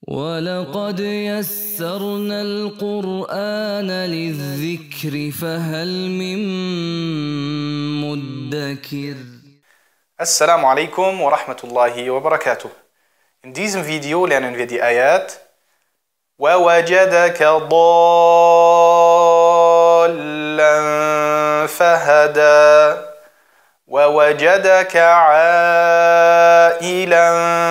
ولقد يسرنا القرآن للذكر فهل من مدكر. Assalamu alaikum wa rahmatullahi wa barakatuh. In diesem Video lernen wir die Ayat وَوَجَدَكَ ضَالًّا فَهَدَى وَوَجَدَكَ عَائِلًا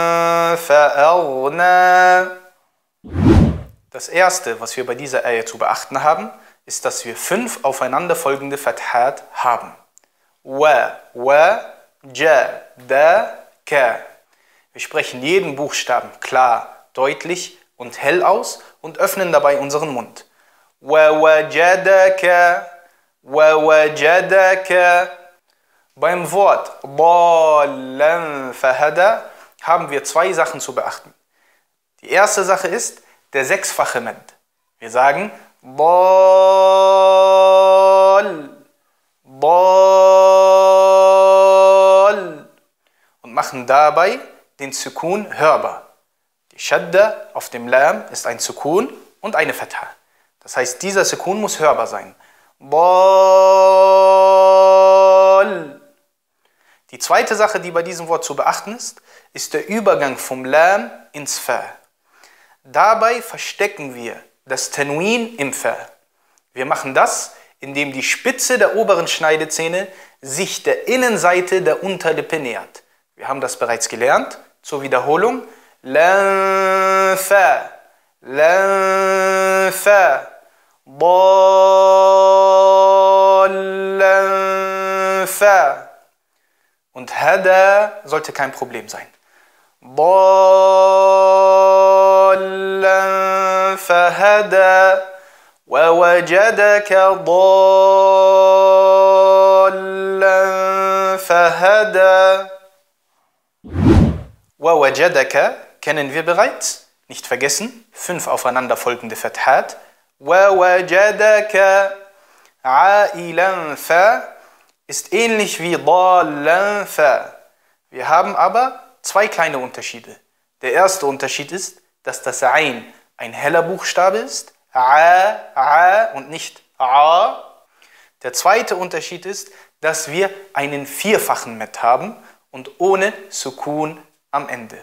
فَأَغْنَى. Das erste, was wir bei dieser Ayat zu beachten haben, ist, dass wir 5 aufeinanderfolgende Fathat haben. Wajadaka. Wir sprechen jeden Buchstaben klar, deutlich und hell aus und öffnen dabei unseren Mund. Wajadaka, wajadaka. Beim Wort Dallan Fahada haben wir 2 Sachen zu beachten. Die erste Sache ist der 6-fache Mad. Wir sagen Dal, Dal und machen dabei den Sukun hörbar. Die Shadda auf dem Lam ist ein Sukun und eine Fatha. Das heißt, dieser Sukun muss hörbar sein. Dal. Die zweite Sache, die bei diesem Wort zu beachten ist der Übergang vom Lam ins Fa. Dabei verstecken wir das Tanwin im Fa. Wir machen das, indem die Spitze der oberen Schneidezähne sich der Innenseite der Unterlippe nähert. Wir haben das bereits gelernt. Zur Wiederholung. Lam Fa, Lam Fa, Dallan Fa. Und Hada sollte kein Problem sein. Dallan Fahada وَوَجَدَكَ ضَالًّا فَهَدَى. وَوَجَدَكَ kennen wir bereits, nicht vergessen, 5 aufeinanderfolgende Fathat. وَوَجَدَكَ عَائِلًا Fa ist ähnlich wie Dallan Fa. Wir haben aber 2 kleine Unterschiede. Der erste Unterschied ist, dass das Ain ein heller Buchstabe ist, A und nicht A. Der zweite Unterschied ist, dass wir einen 4-fachen Mad haben und ohne Sukun am Ende.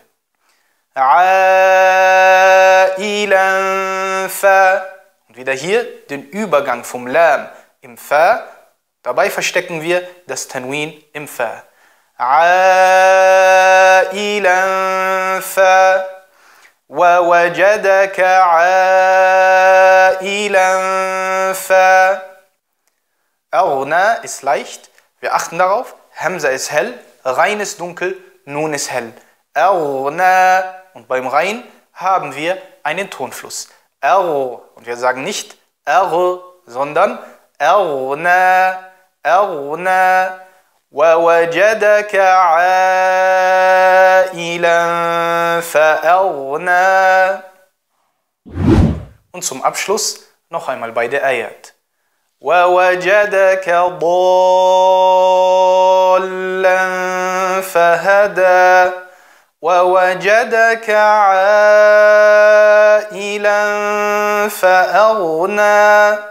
Ailan Fa. Und wieder hier den Übergang vom Lam im Fa. Dabei verstecken wir das Tanwin im Fa. Ailan Fa. وَوَجَدَكَ عَائِلًا Fa. Aghna ist leicht. Wir achten darauf. Hamza ist hell, Rein ist dunkel, Nun ist hell. Aghna. Und beim Rein haben wir einen Tonfluss. Und wir sagen nicht sondern Aghna, Aghna. وَوَجَدَكَ عَائِلًا فَأَغْنَى. Und zum Abschluss noch einmal bei der Ayat. وَوَجَدَكَ ضَالًّا فَهَدَى وَوَجَدَكَ عَائِلًا فَأَغْنَى.